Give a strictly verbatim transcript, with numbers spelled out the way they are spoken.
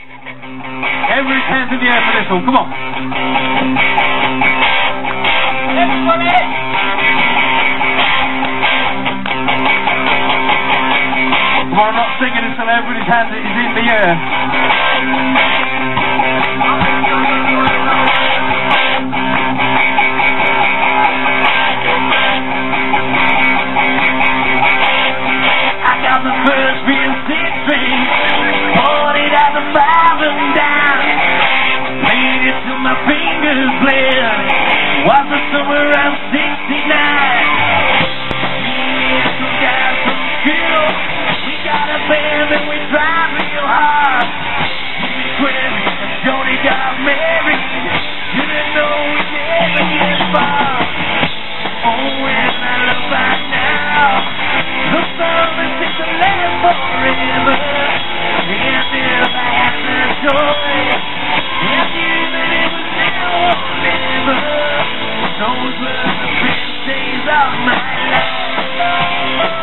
Everybody's hands in the air for this one, come on. Everybody! Come on, I'm not singing until everybody's hands is in the air. I got the first real six string, poured it out the five and down, played it till my fingers bled. Was it somewhere around sixty-nine? Me and some guys from school, we got a band and we tried real hard. We quit, Jody got married, didn't know we never get far. Oh, when I look back now, the song that seems to last forever. And if I had the choice, I knew that it was now or never. Those were the best days of my life.